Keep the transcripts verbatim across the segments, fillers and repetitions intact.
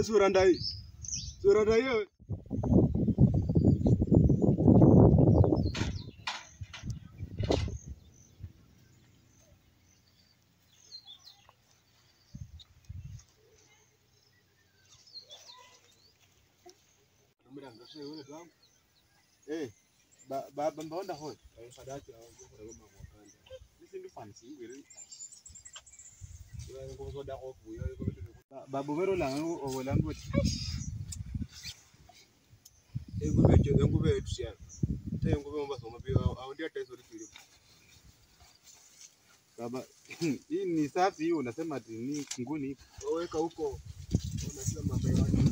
Wewe sura ndai. Sura ndai wewe. Eh, ba ba mbonda hoy. Eh, sadaki au ngoro kama mwakanda. Sisi ndio fancy ngwere. Wewe ngozo da ko buyo ko bitu. Babu vero la ngo la ngoti. Eh, ngube jo ngube tusia. Te ngube mba soma pia au ndio taiso likili. Baba, hii ni safi hiyo unasema ati ni nguni. Weka huko. Unasema mambo yako.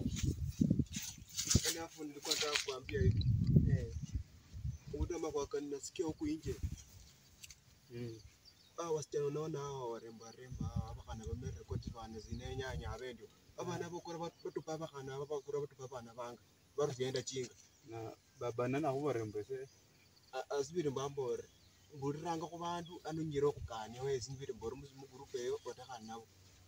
Alafu nilikuwa nataka kuambia hivi. Eh. Udama kwa kani nasikia huku nje. Mm. Ah, wasichana unaona hao warembo warembo hapa kana bamere koti bana zinenya nyabendio. Aba nabo kora batu baba kana baba kora batu baba na banga. Baru zienda chinga. Na baba nana huwa rembo se. Asibiri mbambore. Nguranga ku bantu anunyiro kukanya wezi nbiri mboro mu group eyo otakana nabo.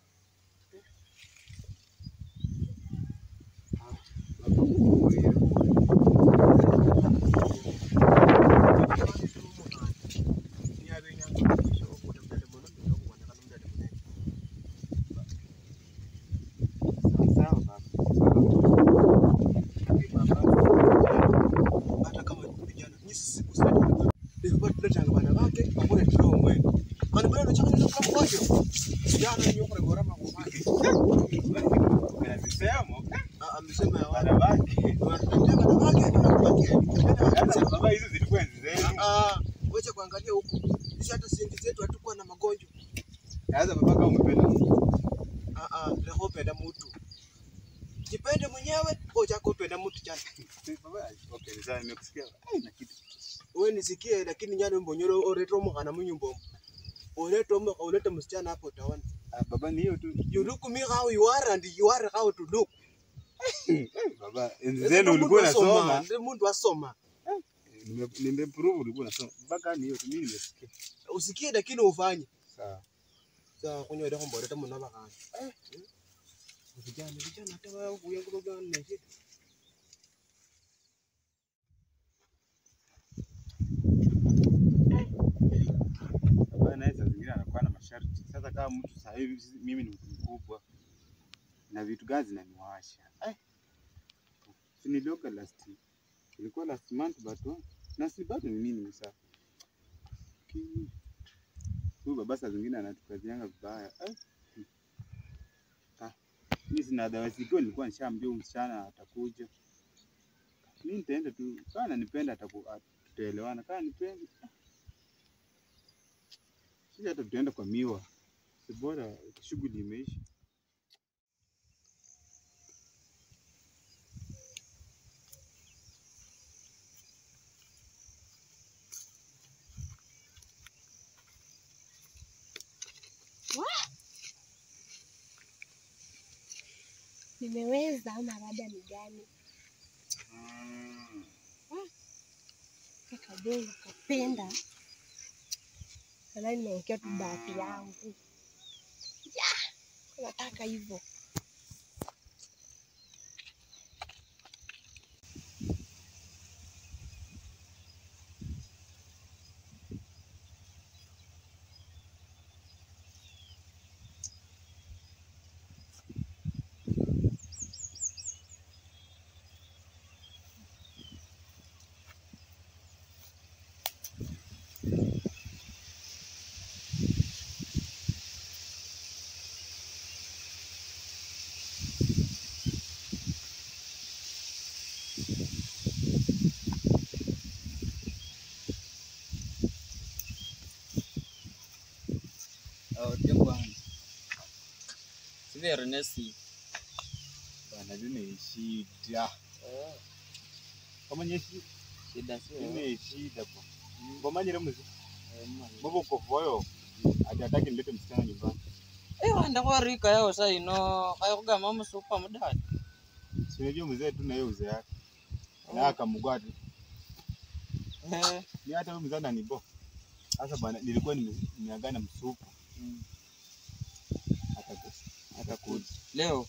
Wacha kuangalia huko. Sisi hata senti zetu hatakuwa na magonjwa. Yaanza babaka umependa. Ah ah, leo penda mtu. Jipende mwenyewe au chako penda mtu chana. Baba, okay, sasa nimekusikia. Ai na kitu. Wewe nisikie lakini nyane mbonyoro oretro mwana munyumbo. Oretro mwa uleta msichana hapo utaona. Ah baba ni hiyo tu. You look me how you are and you are how to look. Baba, enzenu ulikuwa unasoma. Ndio mtu asoma. Nimeprove ulikuwa unasoma. Mpaka ni hiyo tu mimi nimesikia. Usikie lakini ufanye. Sawa. Sawa kunyo ndio mbona hata mna baka. Eh. Vijana vijana hata wao kuyangu baba na shida. Baba naweza zingira anakuwa na masharti. Sasa kama mtu sasa hivi mimi ni mtu mkubwa na vitu gani zinaniwasha. Eh. Si nilioka last week. Ilikuwa last month but na si bado ni nini msa. Huyu baba saa zingine anatukazianga vibaya. Eh. Ah. Mimi sina dawa sikio nilikuwa nishaambia msichana atakuja. Mimi nitaenda tu kama ananipenda tutaelewana kama nipendi. Sisi hata tutaenda kwa miwa. Si bora shughuli imeisha. Nimeweza ama labda ni gani? Kaka Jongo kapenda. Sasa nimeongea tu bahati yangu. Ya, nataka hivyo. Oh, dia bwana. Sivyo Ernesti. Bana ni shida. Eh. Kama nyesi Shida sio. Ni shida kwa. Ngoma nyere mzi. Eh, mbona uko voyo? Hajataki nilete msichana nyumbani. Eh, wanda kwa rika yao sasa ino. Kayo kugama msupa mudani. Si unajua mzee tu na yeye uzee yake. Na akamugwadi. Eh, ni hata wewe mzana ni bo. Sasa bwana nilikuwa nimeagana msupu. Mm. Atakuja. Atakuja. Leo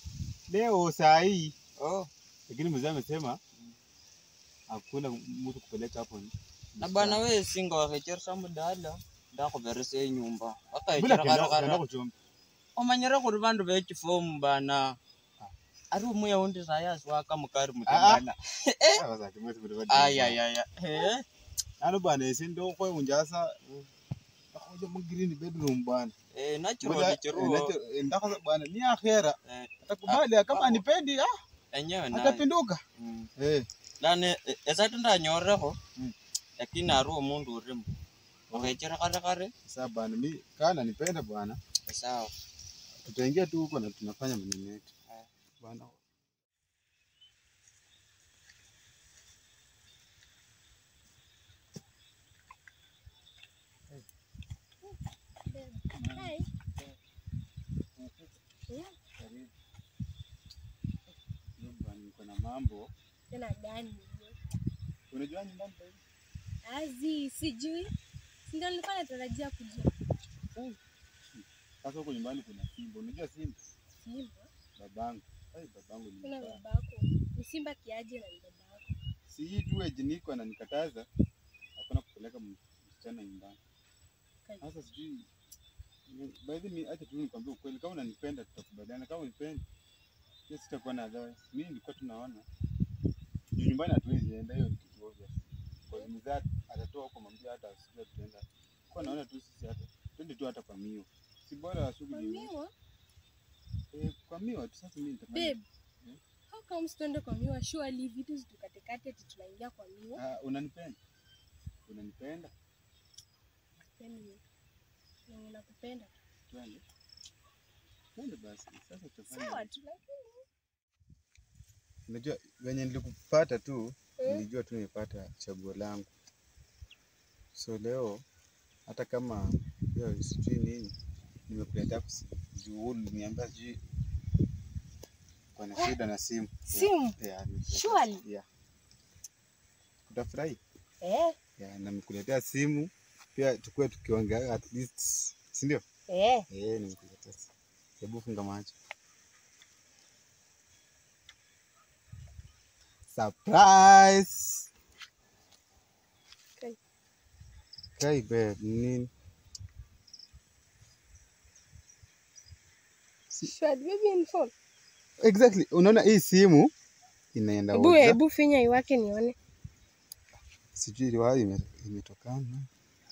leo saa hii. Oh. Lakini mzee amesema hakuna mtu kupeleka hapo. Na bana wewe singa wakechersa mudala ndakuberese nyumba. Bila Akaichira kenda kara. kuchomba. Omanyira kuri bandu bechifomu bana. Ari umuya undi sayas waka mukari Ah, mutambana. Sasa kimwezi mtibadi. Ay ay ay. Eh. Ano bana isi ndo kwa unjasa. Akoje mu green bedroom bana. Eh natural Ngoja, chiruo. eh, natu- ndako bana ni akhera. Eh. Atakubali kama anipendi ah Enyewe na. atapinduka. Mm. Eh. Lane esati ndanyoreko. Mm. Lakini ari umundu urimo. Wakaichira kare kare. Sasa bana mimi kana nipenda bwana. Sawa. Tutaingia tu huko na tunafanya maneno yetu. Bwana. Hi. Bwana niko na mambo. Tena gani hiyo? Unajua nyumbani pale? Azi, sijui. Si ndio nilikuwa natarajia kujua. Sasa huko nyumbani kuna simba. Unajua simba? Simba. Babangu. Ai babangu ni Kuna mbaya. babako. Ni simba kiaje na ni babako? Si hii tu age niko ananikataza hakuna kupeleka msichana nyumbani. Sasa sijui by the way acha tu nikwambie ukweli, kama unanipenda tutakubaliana, kama unipendi pia sitakuwa na advice. Mimi nilikuwa tunaona juu nyumbani hatuwezi enda, hiyo ni kitu obvious. Kwa hiyo mzee atatoa huko mwambie hata asije tutaenda. Kwa naona tu sisi hata twende tu hata kwa mio. Si bora shughuli hiyo. Miwa? Eh, kwa mio tu sasa mimi nitafanya. Babe. How come tuende kwa miwa? Surely vitu zitukatekate eti tunaingia kwa miwa. Ah, unanipenda? Unanipenda? Yaani mimi nakupenda. Twende. Twende basi. Sasa tutafanya. Sawa tu lakini Unajua wenye nilikupata tu, Eh? nilijua tu nimepata chaguo langu. So leo hata kama hiyo sijui nini nimekuletea juu niambia sijui kwa na shida na simu. Simu? Yeah, nimekuletea- Surely? Yeah. Utafurahi? eh Yeah, na nimekuletea simu pia tukue tukiongea at least, si ndio? eh Eh, nimekuletea simu. Hebu funga macho. Surprise! Okay. Kai babe, nini? Surely baby in phone. Exactly. Unaona hii simu inaenda Hebu WhatsApp. hebu finya iwake nione. Sijui ile wapi ime- imetokana.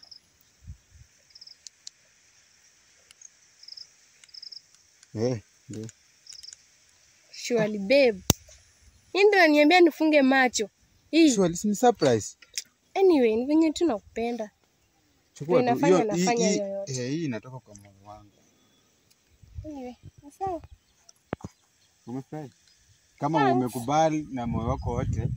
Eh, ndio. Surely babe. Hii ndio ananiambia nifunge macho. Hii. Sure, listen, surprise. Anyway, ni venye tu nakupenda. Chukua tu. Inafanya- Hiyo- hii- nafanya hii- yoyote. eh, hii inatoka kwa moyo wangu. Anyway, ni sawa. Umefurahi? Kama Thanks. umekubali na moyo wako wote.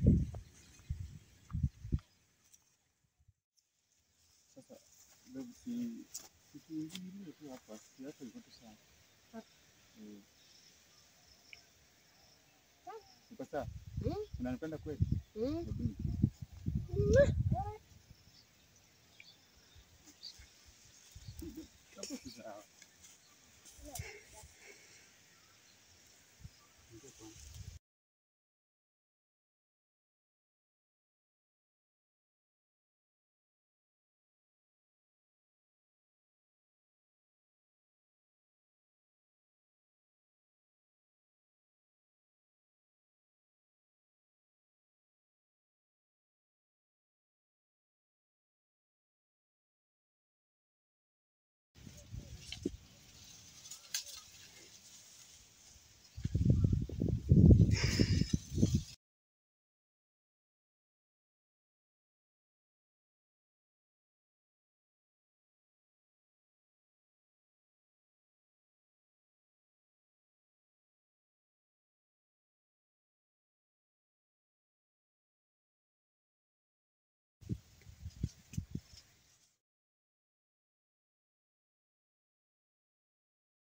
Sasa babe, si kitu ingine tu hapa, si hata iko tu sawa. Eh. Uko sawa? Mm. Unanipenda kweli? Mm. Hebu ni- Hapo tu sawa.